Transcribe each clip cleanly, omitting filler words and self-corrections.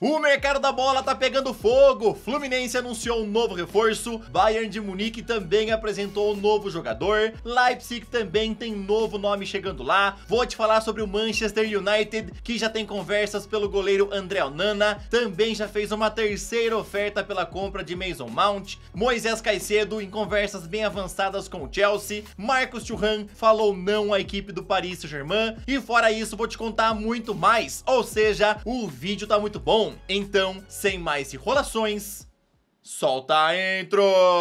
O mercado da bola tá pegando fogo. Fluminense anunciou um novo reforço, Bayern de Munique também apresentou um novo jogador, Leipzig também tem novo nome chegando lá. Vou te falar sobre o Manchester United, que já tem conversas pelo goleiro André Onana, também já fez uma terceira oferta pela compra de Mason Mount, Moisés Caicedo em conversas bem avançadas com o Chelsea, Marcos Thuram falou não à equipe do Paris Saint-Germain, e fora isso vou te contar muito mais, ou seja, o vídeo tá muito bom. Então, sem mais enrolações, solta a intro!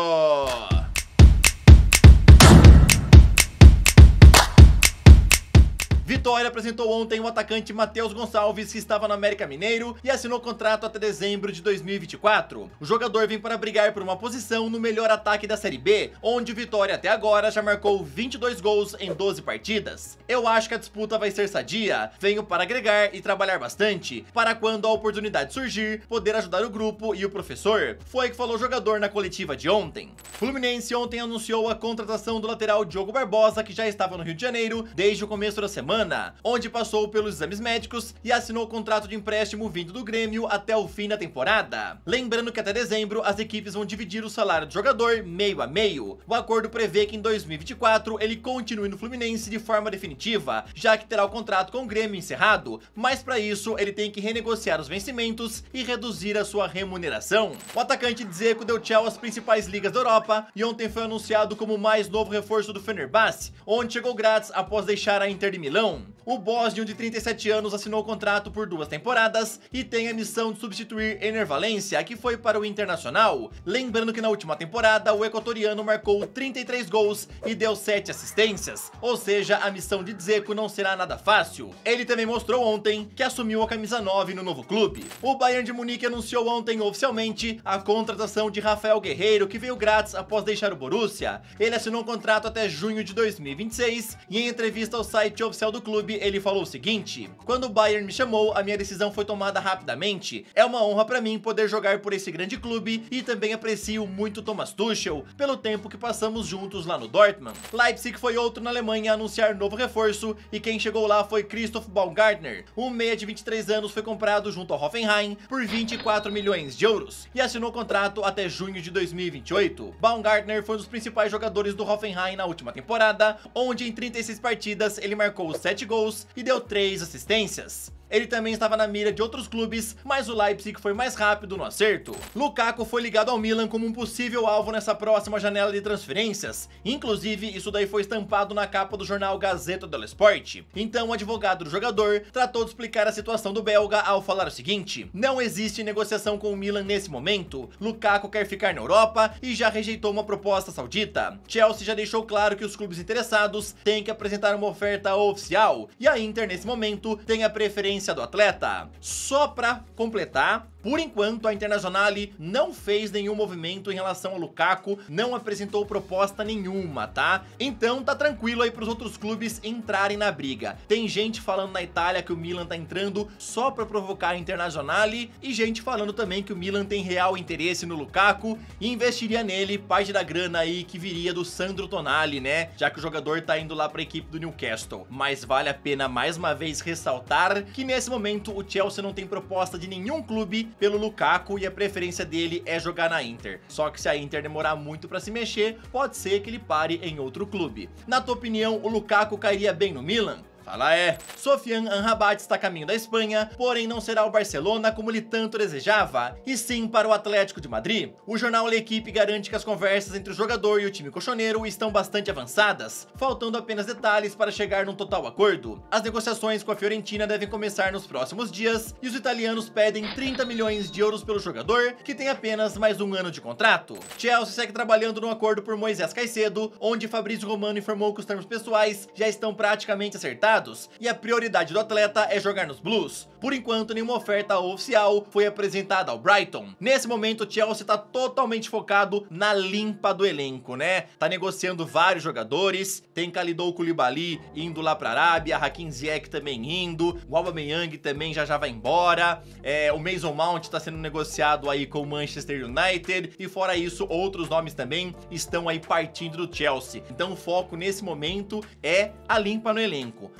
Vitória apresentou ontem o atacante Matheus Gonçalves, que estava no América Mineiro e assinou contrato até dezembro de 2024. O jogador vem para brigar por uma posição no melhor ataque da Série B, onde o Vitória até agora já marcou 22 gols em 12 partidas. Eu acho que a disputa vai ser sadia, venho para agregar e trabalhar bastante, para quando a oportunidade surgir, poder ajudar o grupo e o professor. Foi o que falou o jogador na coletiva de ontem. Fluminense ontem anunciou a contratação do lateral Diogo Barbosa, que já estava no Rio de Janeiro desde o começo da semana, onde passou pelos exames médicos e assinou o contrato de empréstimo vindo do Grêmio até o fim da temporada. Lembrando que até dezembro as equipes vão dividir o salário do jogador meio a meio. O acordo prevê que em 2024 ele continue no Fluminense de forma definitiva, já que terá o contrato com o Grêmio encerrado, mas para isso ele tem que renegociar os vencimentos e reduzir a sua remuneração. O atacante Dzeko deu tchau às principais ligas da Europa e ontem foi anunciado como o mais novo reforço do Fenerbahçe, onde chegou grátis após deixar a Inter de Milão. O bósnio de 37 anos assinou o contrato por 2 temporadas e tem a missão de substituir Ener Valencia, que foi para o Internacional. Lembrando que na última temporada o equatoriano marcou 33 gols e deu 7 assistências, ou seja, a missão de Dzeko não será nada fácil. Ele também mostrou ontem que assumiu a camisa 9 no novo clube. O Bayern de Munique anunciou ontem oficialmente a contratação de Rafael Guerreiro, que veio grátis após deixar o Borussia. Ele assinou um contrato até junho de 2026 e em entrevista ao site oficial do clube, ele falou o seguinte: quando o Bayern me chamou, a minha decisão foi tomada rapidamente. É uma honra pra mim poder jogar por esse grande clube e também aprecio muito Thomas Tuchel pelo tempo que passamos juntos lá no Dortmund. Leipzig foi outro na Alemanha a anunciar novo reforço e quem chegou lá foi Christoph Baumgartner. O meia de 23 anos foi comprado junto ao Hoffenheim por 24 milhões de euros e assinou contrato até junho de 2028. Baumgartner foi um dos principais jogadores do Hoffenheim na última temporada, onde em 36 partidas ele marcou 7 gols e deu 3 assistências. Ele também estava na mira de outros clubes, mas o Leipzig foi mais rápido no acerto. Lukaku foi ligado ao Milan como um possível alvo nessa próxima janela de transferências. Inclusive, isso daí foi estampado na capa do jornal Gazeta dello Sport. Então, o advogado do jogador tratou de explicar a situação do belga ao falar o seguinte: não existe negociação com o Milan nesse momento. Lukaku quer ficar na Europa e já rejeitou uma proposta saudita. Chelsea já deixou claro que os clubes interessados têm que apresentar uma oferta oficial, e a Inter, nesse momento, tem a preferência do atleta. Só pra completar, por enquanto a Internazionale não fez nenhum movimento em relação ao Lukaku, não apresentou proposta nenhuma, tá? Então tá tranquilo aí pros outros clubes entrarem na briga. Tem gente falando na Itália que o Milan tá entrando só pra provocar a Internazionale e gente falando também que o Milan tem real interesse no Lukaku e investiria nele parte da grana aí que viria do Sandro Tonali, né? Já que o jogador tá indo lá pra equipe do Newcastle. Mas vale a pena mais uma vez ressaltar que nesse momento o Chelsea não tem proposta de nenhum clube pelo Lukaku e a preferência dele é jogar na Inter. Só que se a Inter demorar muito pra se mexer, pode ser que ele pare em outro clube. Na tua opinião, o Lukaku cairia bem no Milan? Fala é. Sofiane Amrabat está a caminho da Espanha, porém não será o Barcelona como ele tanto desejava, e sim para o Atlético de Madrid. O jornal L'Equipe garante que as conversas entre o jogador e o time cochoneiro estão bastante avançadas, faltando apenas detalhes para chegar num total acordo. As negociações com a Fiorentina devem começar nos próximos dias, e os italianos pedem 30 milhões de euros pelo jogador, que tem apenas mais um ano de contrato. Chelsea segue trabalhando no acordo por Moisés Caicedo, onde Fabrício Romano informou que os termos pessoais já estão praticamente acertados, e a prioridade do atleta é jogar nos Blues. Por enquanto, nenhuma oferta oficial foi apresentada ao Brighton. Nesse momento, o Chelsea tá totalmente focado na limpa do elenco, né? Tá negociando vários jogadores, tem Kalidou Koulibaly indo lá pra Arábia, Hakim Ziyech também indo, o Aubameyang também já vai embora, o Mason Mount tá sendo negociado aí com o Manchester United, e fora isso, outros nomes também estão aí partindo do Chelsea. Então o foco nesse momento é a limpa no elenco.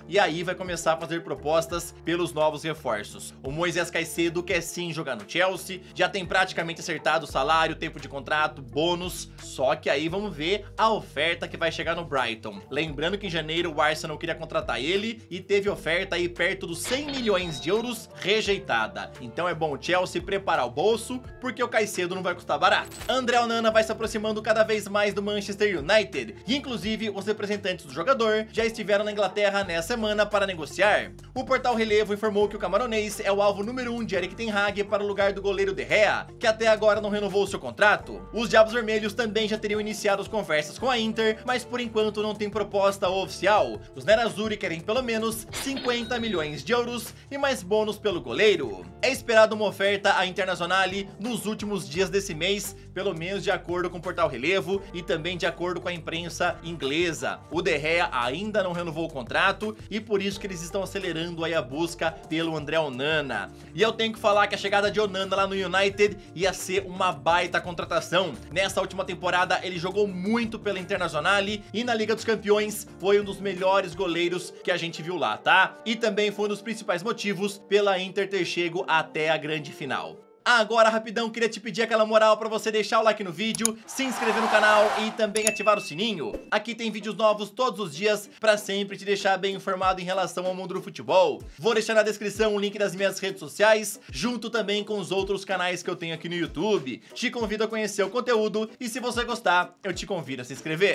e aí vai começar a fazer propostas pelos novos reforços. O Moisés Caicedo quer sim jogar no Chelsea, já tem praticamente acertado o salário, tempo de contrato, bônus, só que aí vamos ver a oferta que vai chegar no Brighton. Lembrando que em janeiro o Arsenal queria contratar ele e teve oferta aí perto dos 100 milhões de euros rejeitada. Então é bom o Chelsea preparar o bolso, porque o Caicedo não vai custar barato. André Onana vai se aproximando cada vez mais do Manchester United, e inclusive os representantes do jogador já estiveram na Inglaterra nessa semana para negociar. O portal Relevo informou que o camaronês é o alvo número 1 de Erik ten Hag para o lugar do goleiro De Gea, que até agora não renovou seu contrato. Os Diabos Vermelhos também já teriam iniciado as conversas com a Inter, mas por enquanto não tem proposta oficial. Os Nerazzurri querem pelo menos 50 milhões de euros e mais bônus pelo goleiro. É esperado uma oferta à Internazionale nos últimos dias desse mês, pelo menos de acordo com o portal Relevo e também de acordo com a imprensa inglesa. O De Gea ainda não renovou o contrato e por isso que eles estão acelerando aí a busca pelo André Onana. E eu tenho que falar que a chegada de Onana lá no United ia ser uma baita contratação. Nessa última temporada ele jogou muito pela Internazionale e na Liga dos Campeões foi um dos melhores goleiros que a gente viu lá, tá? E também foi um dos principais motivos pela Inter ter chego até a grande final. Agora, rapidão, queria te pedir aquela moral pra você deixar o like no vídeo, se inscrever no canal e também ativar o sininho. Aqui tem vídeos novos todos os dias pra sempre te deixar bem informado em relação ao mundo do futebol. Vou deixar na descrição o link das minhas redes sociais, junto também com os outros canais que eu tenho aqui no YouTube. Te convido a conhecer o conteúdo e se você gostar, eu te convido a se inscrever.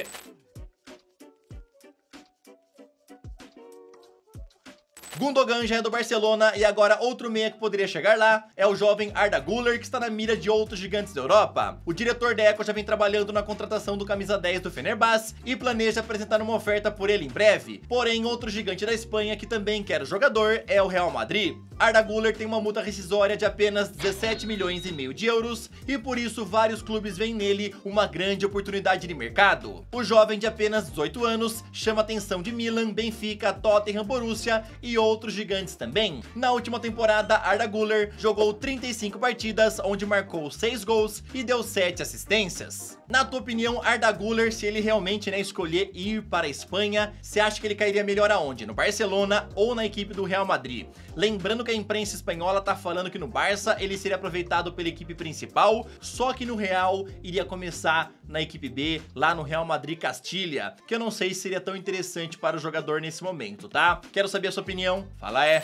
Gundogan já é do Barcelona e agora outro meia que poderia chegar lá é o jovem Arda Güler, que está na mira de outros gigantes da Europa. O diretor Deco já vem trabalhando na contratação do camisa 10 do Fenerbahçe e planeja apresentar uma oferta por ele em breve. Porém, outro gigante da Espanha que também quer o jogador é o Real Madrid. Arda Güler tem uma multa rescisória de apenas 17 milhões e meio de euros e por isso vários clubes veem nele uma grande oportunidade de mercado. O jovem de apenas 18 anos chama a atenção de Milan, Benfica, Tottenham, Borussia e outros gigantes também. Na última temporada, Arda Güler jogou 35 partidas, onde marcou 6 gols e deu 7 assistências. Na tua opinião, Arda Güler, se ele realmente escolher ir para a Espanha, você acha que ele cairia melhor aonde? No Barcelona ou na equipe do Real Madrid? Lembrando que a imprensa espanhola tá falando que no Barça ele seria aproveitado pela equipe principal, só que no Real iria começar na equipe B, lá no Real Madrid Castilha, que eu não sei se seria tão interessante para o jogador nesse momento, tá? Quero saber a sua opinião, fala é!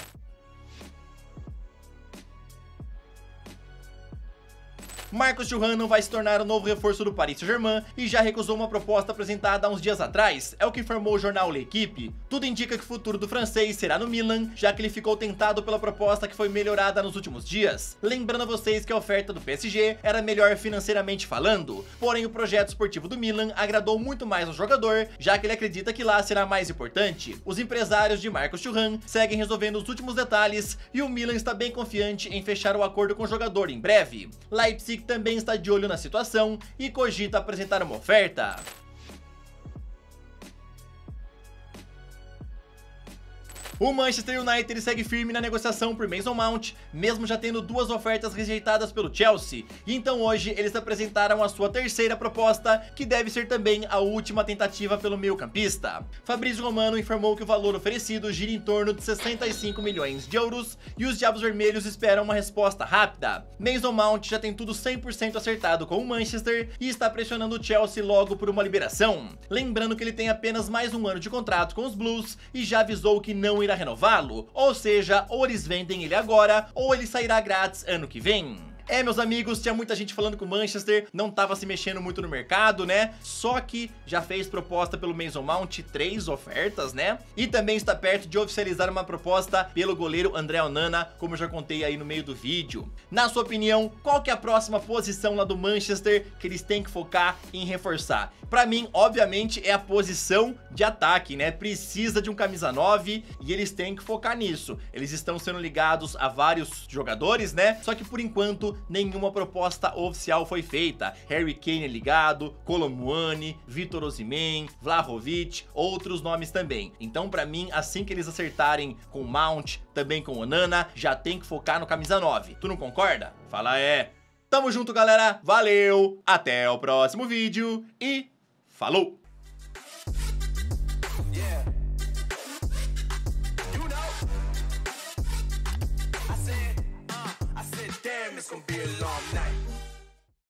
Marcos Thuram vai se tornar o novo reforço do Paris Saint-Germain e já recusou uma proposta apresentada há uns dias atrás, é o que informou o jornal L'Equipe. Tudo indica que o futuro do francês será no Milan, já que ele ficou tentado pela proposta que foi melhorada nos últimos dias. Lembrando a vocês que a oferta do PSG era melhor financeiramente falando, porém o projeto esportivo do Milan agradou muito mais ao jogador, já que ele acredita que lá será mais importante. Os empresários de Marcos Thuram seguem resolvendo os últimos detalhes e o Milan está bem confiante em fechar o acordo com o jogador em breve. Leipzig também está de olho na situação e cogita apresentar uma oferta. O Manchester United segue firme na negociação por Mason Mount, mesmo já tendo duas ofertas rejeitadas pelo Chelsea, e então hoje eles apresentaram a sua terceira proposta, que deve ser também a última tentativa pelo meio-campista. Fabrizio Romano informou que o valor oferecido gira em torno de 65 milhões de euros e os Diabos Vermelhos esperam uma resposta rápida. Mason Mount já tem tudo 100% acertado com o Manchester e está pressionando o Chelsea logo por uma liberação. Lembrando que ele tem apenas mais um ano de contrato com os Blues e já avisou que não irá renová-lo, ou seja, ou eles vendem ele agora, ou ele sairá grátis ano que vem. Meus amigos, tinha muita gente falando que o Manchester não tava se mexendo muito no mercado, né? Só que já fez proposta pelo Mason Mount, 3 ofertas, né? E também está perto de oficializar uma proposta pelo goleiro André Onana, como eu já contei aí no meio do vídeo. Na sua opinião, qual que é a próxima posição lá do Manchester que eles têm que focar em reforçar? Pra mim, obviamente, é a posição de ataque, né? Precisa de um camisa 9 e eles têm que focar nisso. Eles estão sendo ligados a vários jogadores, né? Só que por enquanto nenhuma proposta oficial foi feita. Harry Kane é ligado, Kolo Muani, Victor Osimhen, Vlahovic, outros nomes também. Então pra mim, assim que eles acertarem com o Mount, também com o Onana, já tem que focar no camisa 9. Tu não concorda? Fala é! Tamo junto, galera, valeu, até o próximo vídeo e falou! it's gonna be a long night.